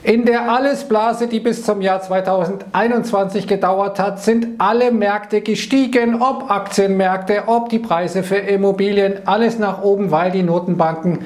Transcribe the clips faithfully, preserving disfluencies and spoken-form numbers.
In der Allesblase, die bis zum Jahr zweitausendeinundzwanzig gedauert hat, sind alle Märkte gestiegen, ob Aktienmärkte, ob die Preise für Immobilien, alles nach oben, weil die Notenbanken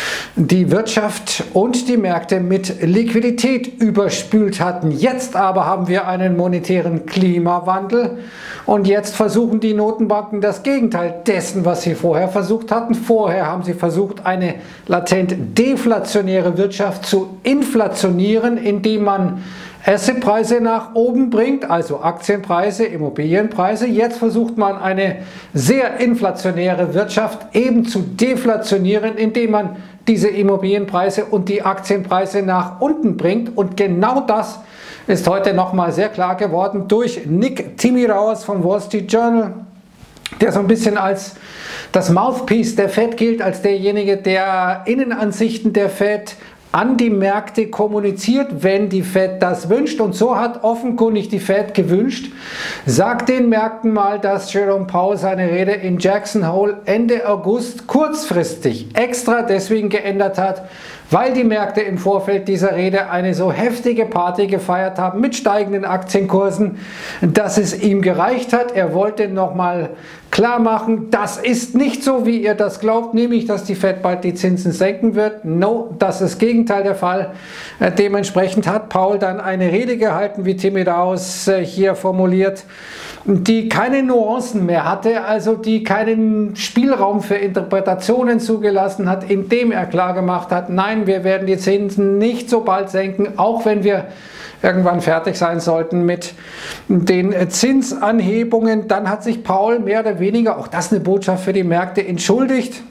die Wirtschaft und die Märkte mit Liquidität überspült hatten. Jetzt aber haben wir einen monetären Klimawandel und jetzt versuchen die Notenbanken das Gegenteil dessen, was sie vorher versucht hatten. Vorher haben sie versucht, eine latent deflationäre Wirtschaft zu inflationieren, indem man Assetpreise nach oben bringt, also Aktienpreise, Immobilienpreise. Jetzt versucht man eine sehr inflationäre Wirtschaft eben zu deflationieren, indem man diese Immobilienpreise und die Aktienpreise nach unten bringt. Und genau das ist heute nochmal sehr klar geworden durch Nick Timiraos vom Wall Street Journal, der so ein bisschen als das Mouthpiece der Fed gilt, als derjenige, der Innenansichten der Fed an die Märkte kommuniziert, wenn die Fed das wünscht. Und so hat offenkundig die Fed gewünscht. Sagt den Märkten mal, dass Jerome Powell seine Rede in Jackson Hole Ende August kurzfristig extra deswegen geändert hat, weil die Märkte im Vorfeld dieser Rede eine so heftige Party gefeiert haben mit steigenden Aktienkursen, dass es ihm gereicht hat. Er wollte nochmal klar machen, das ist nicht so, wie ihr das glaubt, nämlich, dass die Fed bald die Zinsen senken wird. No, das ist das Gegenteil der Fall. Dementsprechend hat Powell dann eine Rede gehalten, wie Timiraos hier formuliert, die keine Nuancen mehr hatte, also die keinen Spielraum für Interpretationen zugelassen hat, indem er klar gemacht hat, nein, wir werden die Zinsen nicht so bald senken, auch wenn wir irgendwann fertig sein sollten mit den Zinsanhebungen. Dann hat sich Powell mehr oder weniger, auch das eine Botschaft für die Märkte, entschuldigt,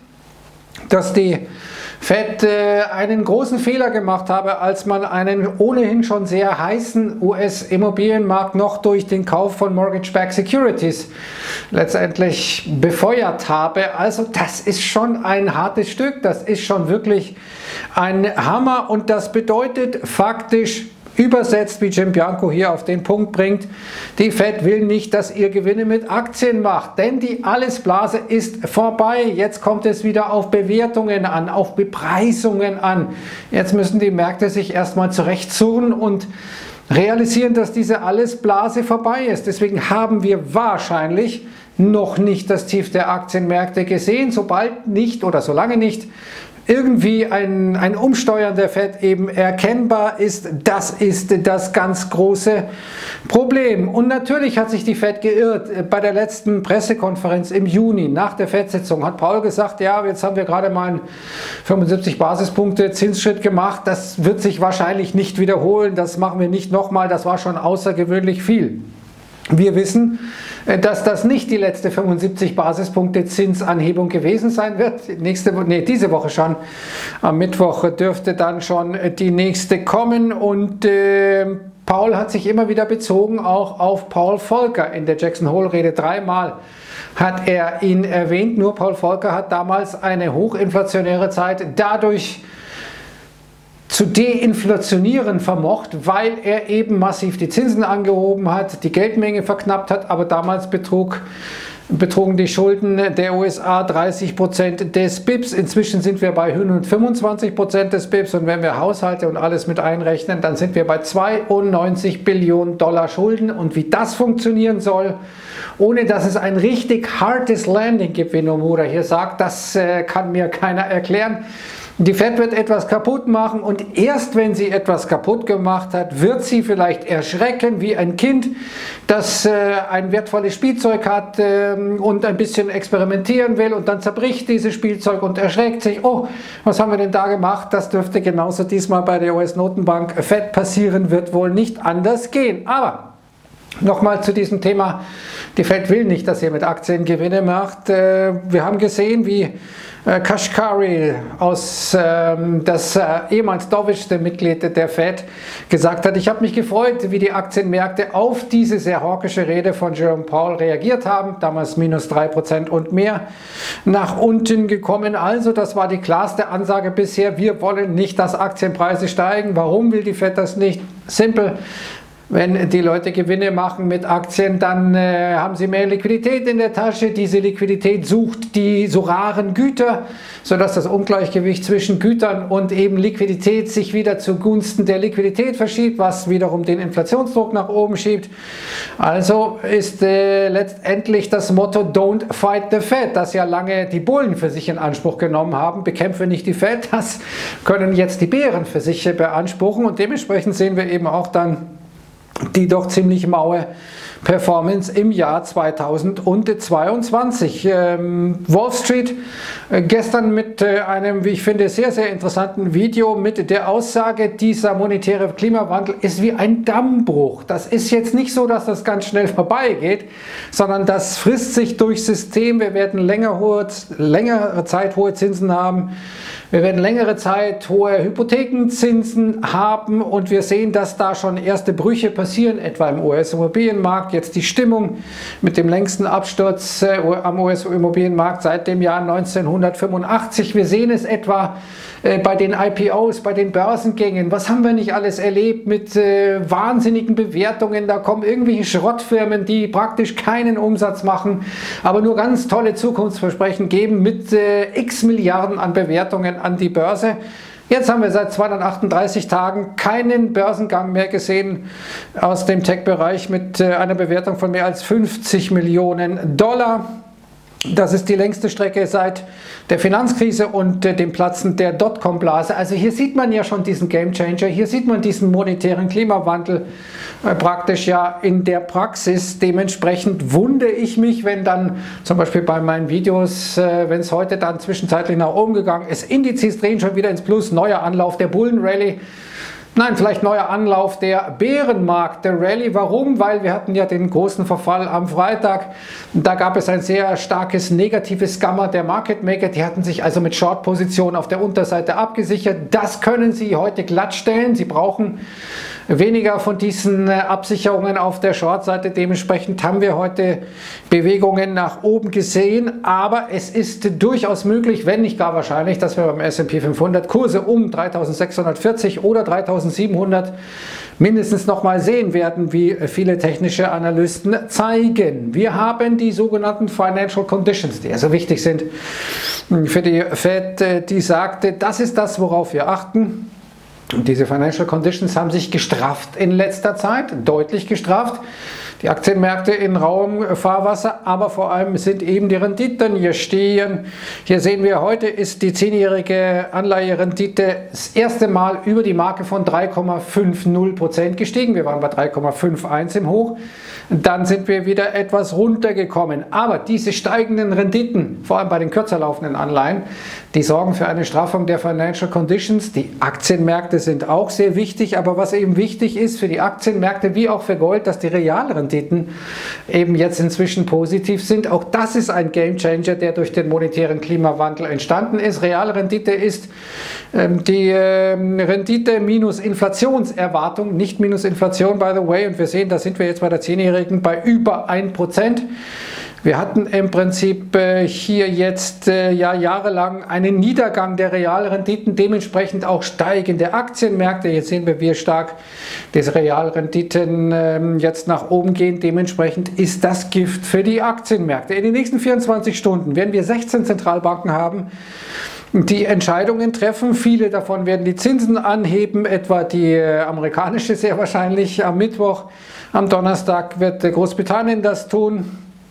dass die Fed äh, einen großen Fehler gemacht habe, als man einen ohnehin schon sehr heißen U S-Immobilienmarkt noch durch den Kauf von Mortgage-Backed Securities letztendlich befeuert habe. Also das ist schon ein hartes Stück, das ist schon wirklich ein Hammer und das bedeutet faktisch, übersetzt, wie Jim Bianco hier auf den Punkt bringt, die Fed will nicht, dass ihr Gewinne mit Aktien macht, denn die Allesblase ist vorbei. Jetzt kommt es wieder auf Bewertungen an, auf Bepreisungen an. Jetzt müssen die Märkte sich erstmal zurechtzurren und realisieren, dass diese Allesblase vorbei ist. Deswegen haben wir wahrscheinlich noch nicht das Tief der Aktienmärkte gesehen, sobald nicht oder solange nicht irgendwie ein, ein Umsteuern der Fed eben erkennbar ist. Das ist das ganz große Problem. Und natürlich hat sich die Fed geirrt. Bei der letzten Pressekonferenz im Juni nach der Fed-Sitzung hat Powell gesagt, ja, jetzt haben wir gerade mal einen fünfundsiebzig Basispunkte Zinsschritt gemacht. Das wird sich wahrscheinlich nicht wiederholen. Das machen wir nicht nochmal. Das war schon außergewöhnlich viel. Wir wissen, dass das nicht die letzte fünfundsiebzig Basispunkte Zinsanhebung gewesen sein wird. Nächste, nee, diese Woche schon. Am Mittwoch dürfte dann schon die nächste kommen. Und äh, Powell hat sich immer wieder bezogen auch auf Paul Volcker in der Jackson Hole Rede. Dreimal hat er ihn erwähnt. Nur Paul Volcker hat damals eine hochinflationäre Zeit dadurch zu deinflationieren vermocht, weil er eben massiv die Zinsen angehoben hat, die Geldmenge verknappt hat, aber damals betrug, betrugen die Schulden der U S A dreißig Prozent des B I Ps. Inzwischen sind wir bei hundertfünfundzwanzig Prozent des B I Ps und wenn wir Haushalte und alles mit einrechnen, dann sind wir bei zweiundneunzig Billionen Dollar Schulden. Und wie das funktionieren soll, ohne dass es ein richtig hartes Landing gibt, wie Nomura hier sagt, das äh, kann mir keiner erklären. Die Fed wird etwas kaputt machen und erst wenn sie etwas kaputt gemacht hat, wird sie vielleicht erschrecken wie ein Kind, das äh, ein wertvolles Spielzeug hat äh, und ein bisschen experimentieren will und dann zerbricht dieses Spielzeug und erschreckt sich, oh, was haben wir denn da gemacht? Das dürfte genauso diesmal bei der U S-Notenbank Fed passieren, wird wohl nicht anders gehen. Aber nochmal zu diesem Thema, die Fed will nicht, dass ihr mit Aktien Gewinne macht. Wir haben gesehen, wie Kashkari, aus, das ehemals dovischste Mitglied der Fed, gesagt hat, ich habe mich gefreut, wie die Aktienmärkte auf diese sehr hawkische Rede von Jerome Powell reagiert haben. Damals minus drei Prozent und mehr nach unten gekommen. Also das war die klarste Ansage bisher. Wir wollen nicht, dass Aktienpreise steigen. Warum will die Fed das nicht? Simpel. Wenn die Leute Gewinne machen mit Aktien, dann äh, haben sie mehr Liquidität in der Tasche. Diese Liquidität sucht die so raren Güter, sodass das Ungleichgewicht zwischen Gütern und eben Liquidität sich wieder zugunsten der Liquidität verschiebt, was wiederum den Inflationsdruck nach oben schiebt. Also ist äh, letztendlich das Motto Don't fight the Fed, das ja lange die Bullen für sich in Anspruch genommen haben. Bekämpfe nicht die Fed, das können jetzt die Bären für sich beanspruchen, und dementsprechend sehen wir eben auch dann die doch ziemlich maue Performance im Jahr zweitausendzweiundzwanzig. Ähm, Wall Street äh, gestern mit äh, einem, wie ich finde, sehr, sehr interessanten Video mit der Aussage, dieser monetäre Klimawandel ist wie ein Dammbruch. Das ist jetzt nicht so, dass das ganz schnell vorbeigeht, sondern das frisst sich durchs System. Wir werden länger hohe, längere Zeit hohe Zinsen haben. Wir werden längere Zeit hohe Hypothekenzinsen haben, und wir sehen, dass da schon erste Brüche passieren, etwa im U S-Immobilienmarkt. Jetzt die Stimmung mit dem längsten Absturz äh, am U S-Immobilienmarkt seit dem Jahr neunzehnhundertfünfundachtzig. Wir sehen es etwa äh, bei den I P Os, bei den Börsengängen. Was haben wir nicht alles erlebt mit äh, wahnsinnigen Bewertungen? Da kommen irgendwelche Schrottfirmen, die praktisch keinen Umsatz machen, aber nur ganz tolle Zukunftsversprechen geben mit äh, x Milliarden an Bewertungen an die Börse. Jetzt haben wir seit zweihundertachtunddreißig Tagen keinen Börsengang mehr gesehen aus dem Tech-Bereich mit einer Bewertung von mehr als fünfzig Millionen Dollar. Das ist die längste Strecke seit der Finanzkrise und dem Platzen der Dotcom-Blase. Also hier sieht man ja schon diesen Gamechanger, hier sieht man diesen monetären Klimawandel äh, praktisch ja in der Praxis. Dementsprechend wundere ich mich, wenn dann zum Beispiel bei meinen Videos, äh, wenn es heute dann zwischenzeitlich nach oben gegangen ist, Indizes drehen schon wieder ins Plus, neuer Anlauf der Bullenrallye. Nein, vielleicht neuer Anlauf der Bärenmarkt, der Rallye. Warum? Weil wir hatten ja den großen Verfall am Freitag. Da gab es ein sehr starkes negatives Gamma der Market Maker. Die hatten sich also mit Short-Positionen auf der Unterseite abgesichert. Das können Sie heute glattstellen. Sie brauchen weniger von diesen Absicherungen auf der Short-Seite. Dementsprechend haben wir heute Bewegungen nach oben gesehen. Aber es ist durchaus möglich, wenn nicht gar wahrscheinlich, dass wir beim S und P fünfhundert Kurse um dreitausendsechshundertvierzig oder dreitausendsiebenhundert mindestens noch mal sehen werden, wie viele technische Analysten zeigen. Wir haben die sogenannten Financial Conditions, die also wichtig sind für die Fed, die sagte, das ist das, worauf wir achten. Und diese Financial Conditions haben sich gestrafft in letzter Zeit, deutlich gestrafft. Die Aktienmärkte in rauem Fahrwasser, aber vor allem sind eben die Renditen hier stehen. Hier sehen wir, heute ist die zehnjährige Anleiherendite das erste Mal über die Marke von drei Komma fünfzig Prozent gestiegen. Wir waren bei drei Komma einundfünfzig im Hoch. Dann sind wir wieder etwas runtergekommen. Aber diese steigenden Renditen, vor allem bei den kürzer laufenden Anleihen, die sorgen für eine Straffung der Financial Conditions. Die Aktienmärkte sind auch sehr wichtig, aber was eben wichtig ist für die Aktienmärkte wie auch für Gold, dass die Realrenditen eben jetzt inzwischen positiv sind. Auch das ist ein Gamechanger, der durch den monetären Klimawandel entstanden ist. Realrendite ist ähm, die ähm, Rendite minus Inflationserwartung, nicht minus Inflation, by the way. Und wir sehen, da sind wir jetzt bei der zehnjährigen bei über ein Prozent. Wir hatten im Prinzip äh, hier jetzt äh, ja jahrelang einen Niedergang der Realrenditen, dementsprechend auch steigende Aktienmärkte. Jetzt sehen wir, wie stark diese Realrenditen äh, jetzt nach oben gehen. Dementsprechend ist das Gift für die Aktienmärkte. In den nächsten vierundzwanzig Stunden werden wir sechzehn Zentralbanken haben, die Entscheidungen treffen. Viele davon werden die Zinsen anheben, etwa die äh, amerikanische sehr wahrscheinlich am Mittwoch. Am Donnerstag wird äh, Großbritannien das tun.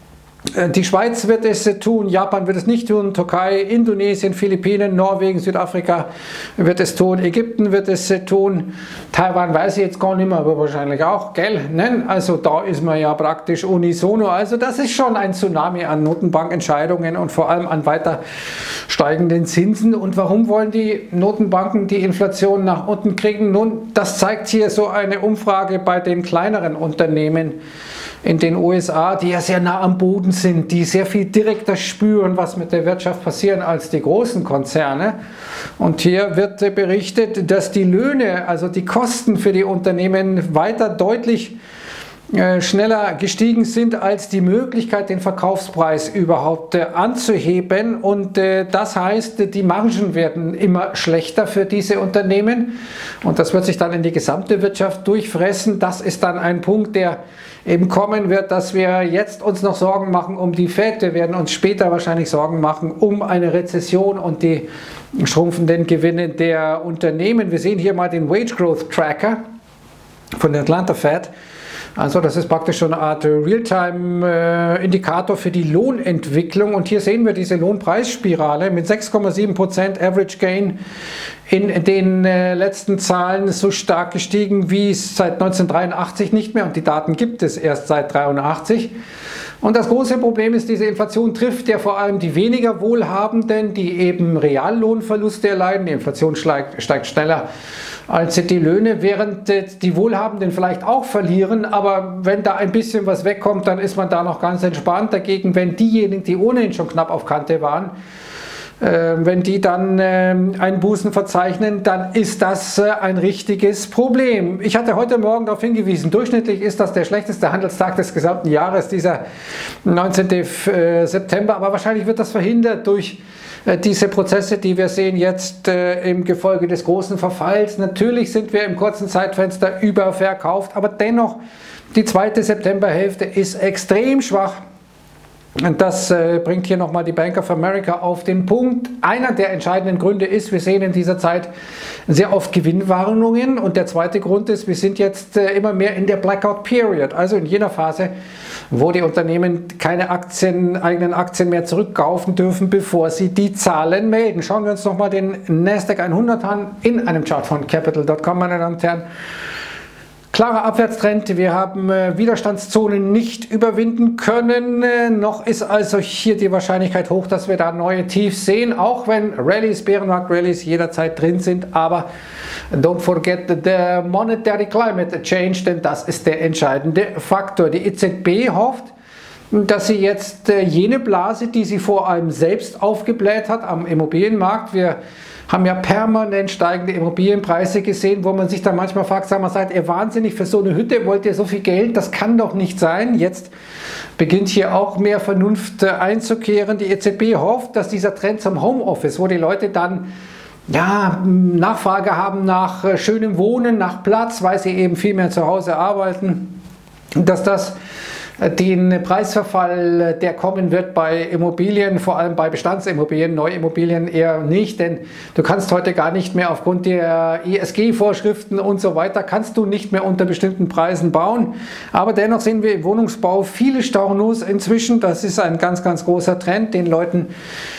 Die Schweiz wird es tun, Japan wird es nicht tun, Türkei, Indonesien, Philippinen, Norwegen, Südafrika wird es tun, Ägypten wird es tun, Taiwan weiß ich jetzt gar nicht mehr, aber wahrscheinlich auch, gell? Also da ist man ja praktisch unisono, also das ist schon ein Tsunami an Notenbankentscheidungen und vor allem an weiter steigenden Zinsen. Und warum wollen die Notenbanken die Inflation nach unten kriegen? Nun, das zeigt hier so eine Umfrage bei den kleineren Unternehmen in den U S A, die ja sehr nah am Boden sind, die sehr viel direkter spüren, was mit der Wirtschaft passiert, als die großen Konzerne. Und hier wird berichtet, dass die Löhne, also die Kosten für die Unternehmen weiter deutlich schneller gestiegen sind als die Möglichkeit, den Verkaufspreis überhaupt äh, anzuheben. Und äh, das heißt, die Margen werden immer schlechter für diese Unternehmen und das wird sich dann in die gesamte Wirtschaft durchfressen. Das ist dann ein Punkt, der eben kommen wird, dass wir jetzt uns noch Sorgen machen um die Fed. Wir werden uns später wahrscheinlich Sorgen machen um eine Rezession und die schrumpfenden Gewinne der Unternehmen. Wir sehen hier mal den Wage Growth Tracker von der Atlanta Fed. Also das ist praktisch schon eine Art Realtime-Indikator für die Lohnentwicklung und hier sehen wir diese Lohnpreisspirale mit sechs Komma sieben Prozent Average Gain in den letzten Zahlen, so stark gestiegen wie es seit neunzehnhundertdreiundachtzig nicht mehr und die Daten gibt es erst seit neunzehnhundertdreiundachtzig. Und das große Problem ist, diese Inflation trifft ja vor allem die weniger Wohlhabenden, die eben Reallohnverluste erleiden. Die Inflation steigt, steigt schneller als die Löhne, während die Wohlhabenden vielleicht auch verlieren. Aber wenn da ein bisschen was wegkommt, dann ist man da noch ganz entspannt. Dagegen, wenn diejenigen, die ohnehin schon knapp auf Kante waren, äh, wenn die dann äh, Einbußen verzeichnen, dann ist das äh, ein richtiges Problem. Ich hatte heute Morgen darauf hingewiesen, durchschnittlich ist das der schlechteste Handelstag des gesamten Jahres, dieser neunzehnten September, aber wahrscheinlich wird das verhindert durch äh, diese Prozesse, die wir sehen jetzt äh, im Gefolge des großen Verfalls. Natürlich sind wir im kurzen Zeitfenster überverkauft, aber dennoch, die zweite Septemberhälfte ist extrem schwach. Und das äh, bringt hier nochmal die Bank of America auf den Punkt. Einer der entscheidenden Gründe ist, wir sehen in dieser Zeit sehr oft Gewinnwarnungen. Und der zweite Grund ist, wir sind jetzt äh, immer mehr in der Blackout Period, also in jener Phase, wo die Unternehmen keine Aktien, eigenen Aktien mehr zurückkaufen dürfen, bevor sie die Zahlen melden. Schauen wir uns nochmal den Nasdaq hundert an in einem Chart von Capital Punkt com, meine Damen und Herren. Klarer Abwärtstrend, wir haben äh, Widerstandszonen nicht überwinden können, äh, noch ist also hier die Wahrscheinlichkeit hoch, dass wir da neue Tiefs sehen, auch wenn Rallyes, Bärenmarkt-Rallyes jederzeit drin sind, aber don't forget the monetary climate change, denn das ist der entscheidende Faktor. Die E Z B hofft, dass sie jetzt äh, jene Blase, die sie vor allem selbst aufgebläht hat am Immobilienmarkt, wir haben ja permanent steigende Immobilienpreise gesehen, wo man sich dann manchmal fragt, sag mal, seid ihr wahnsinnig für so eine Hütte, wollt ihr so viel Geld? Das kann doch nicht sein. Jetzt beginnt hier auch mehr Vernunft einzukehren. Die E Z B hofft, dass dieser Trend zum Homeoffice, wo die Leute dann ja, Nachfrage haben nach schönem Wohnen, nach Platz, weil sie eben viel mehr zu Hause arbeiten, dass das den Preisverfall, der kommen wird bei Immobilien, vor allem bei Bestandsimmobilien, Neuimmobilien eher nicht, denn du kannst heute gar nicht mehr aufgrund der E S G-Vorschriften und so weiter, kannst du nicht mehr unter bestimmten Preisen bauen. Aber dennoch sehen wir im Wohnungsbau viele Stornos inzwischen. Das ist ein ganz, ganz großer Trend, den Leuten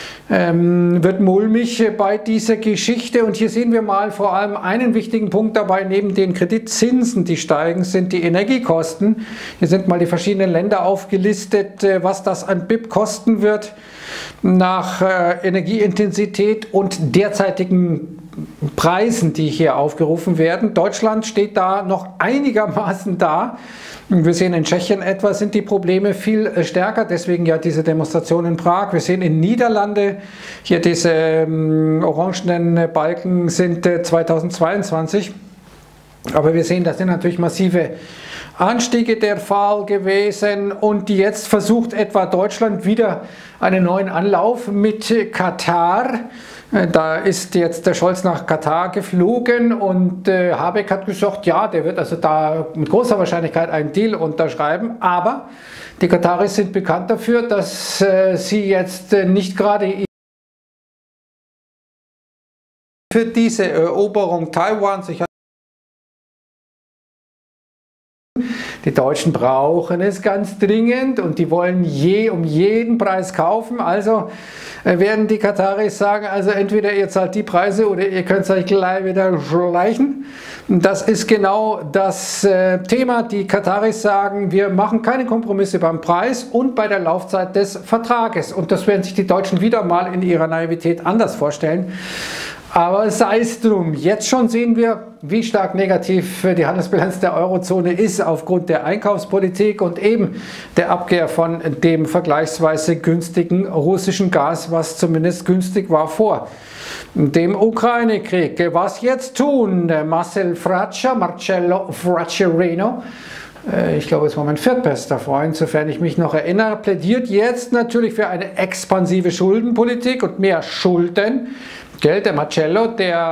Ähm, wird mulmig bei dieser Geschichte. Und hier sehen wir mal vor allem einen wichtigen Punkt dabei, neben den Kreditzinsen, die steigen, sind die Energiekosten. Hier sind mal die verschiedenen Länder aufgelistet, was das an B I P kosten wird nach äh, Energieintensität und derzeitigen Preisen, die hier aufgerufen werden. Deutschland steht da noch einigermaßen da. Wir sehen in Tschechien etwa sind die Probleme viel stärker, deswegen ja diese Demonstration in Prag. Wir sehen in Niederlande, hier diese ähm, orangenen Balken sind äh, zweitausendzweiundzwanzig. Aber wir sehen, das sind natürlich massive Anstiege der Fall gewesen und jetzt versucht etwa Deutschland wieder einen neuen Anlauf mit Katar. Da ist jetzt der Scholz nach Katar geflogen und äh, Habeck hat gesagt, ja, der wird also da mit großer Wahrscheinlichkeit einen Deal unterschreiben, aber die Kataris sind bekannt dafür, dass äh, sie jetzt äh, nicht gerade für diese Eroberung Taiwans, ich die Deutschen brauchen es ganz dringend und die wollen je um jeden Preis kaufen. Also werden die Kataris sagen, also entweder ihr zahlt die Preise oder ihr könnt es euch gleich wieder schleichen. Das ist genau das äh, Thema. Die Kataris sagen, wir machen keine Kompromisse beim Preis und bei der Laufzeit des Vertrages. Und das werden sich die Deutschen wieder mal in ihrer Naivität anders vorstellen. Aber sei es drum, jetzt schon sehen wir, wie stark negativ die Handelsbilanz der Eurozone ist aufgrund der Einkaufspolitik und eben der Abkehr von dem vergleichsweise günstigen russischen Gas, was zumindest günstig war vor dem Ukraine-Krieg. Was jetzt tun? Marcel Fratscher, Marcello Fracciarino, ich glaube, es war mein viertbester Freund, sofern ich mich noch erinnere, plädiert jetzt natürlich für eine expansive Schuldenpolitik und mehr Schulden. Gell, der Marcello,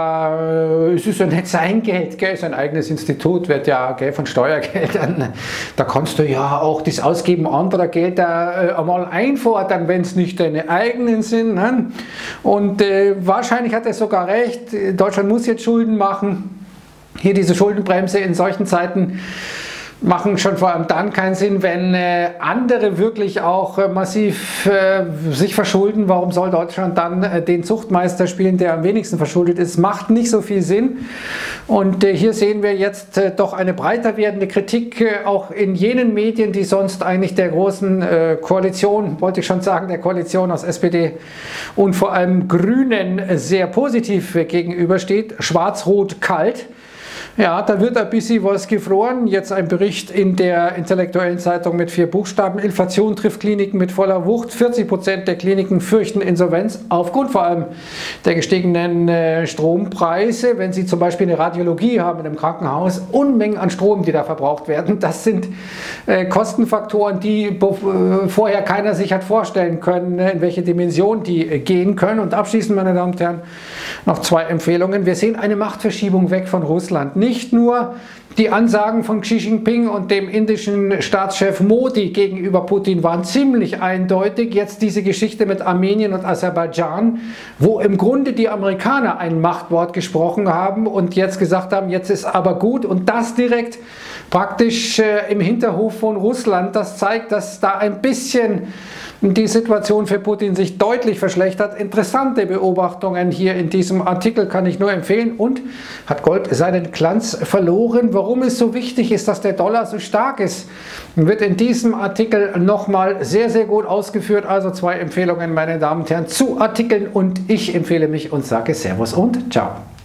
der, es ist ja nicht sein Geld, gell, sein eigenes Institut wird ja, gell, von Steuergeldern, da kannst du ja auch das Ausgeben anderer Gelder äh, einmal einfordern, wenn es nicht deine eigenen sind. Ne? Und äh, wahrscheinlich hat er sogar recht, Deutschland muss jetzt Schulden machen. Hier diese Schuldenbremse in solchen Zeiten machen schon vor allem dann keinen Sinn, wenn äh, andere wirklich auch äh, massiv äh, sich verschulden. Warum soll Deutschland dann äh, den Zuchtmeister spielen, der am wenigsten verschuldet ist? Macht nicht so viel Sinn. Und äh, hier sehen wir jetzt äh, doch eine breiter werdende Kritik, äh, auch in jenen Medien, die sonst eigentlich der großen äh, Koalition, wollte ich schon sagen, der Koalition aus S P D und vor allem Grünen äh, sehr positiv äh, gegenübersteht. Schwarz-Rot kalt. Ja, da wird ein bisschen was gefroren. Jetzt ein Bericht in der Intellektuellen Zeitung mit vier Buchstaben. Inflation trifft Kliniken mit voller Wucht. vierzig Prozent der Kliniken fürchten Insolvenz aufgrund vor allem der gestiegenen äh, Strompreise. Wenn Sie zum Beispiel eine Radiologie haben in einem Krankenhaus, Unmengen an Strom, die da verbraucht werden. Das sind äh, Kostenfaktoren, die äh, vorher keiner sich hat vorstellen können, in welche Dimension die äh, gehen können. Und abschließend, meine Damen und Herren, noch zwei Empfehlungen. Wir sehen eine Machtverschiebung weg von Russland. Nicht nur die Ansagen von Xi Jinping und dem indischen Staatschef Modi gegenüber Putin waren ziemlich eindeutig. Jetzt diese Geschichte mit Armenien und Aserbaidschan, wo im Grunde die Amerikaner ein Machtwort gesprochen haben und jetzt gesagt haben, jetzt ist aber gut, und das direkt praktisch äh, im Hinterhof von Russland. Das zeigt, dass da ein bisschen die Situation für Putin sich deutlich verschlechtert. Interessante Beobachtungen hier in diesem Artikel, kann ich nur empfehlen. Und hat Gold seinen Glanz verloren? Warum es so wichtig ist, dass der Dollar so stark ist, wird in diesem Artikel nochmal sehr, sehr gut ausgeführt. Also zwei Empfehlungen, meine Damen und Herren, zu Artikeln, und ich empfehle mich und sage Servus und Ciao.